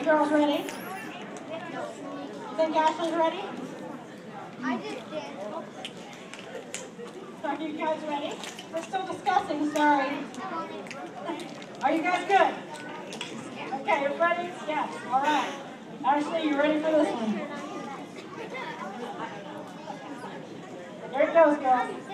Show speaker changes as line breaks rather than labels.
girls ready? Think Ashley's ready?
I just did.
Are you guys ready? We're still discussing, sorry. Are you guys good? Okay, you ready? Yes, all right. Ashley, you ready for this one? There it goes, girls.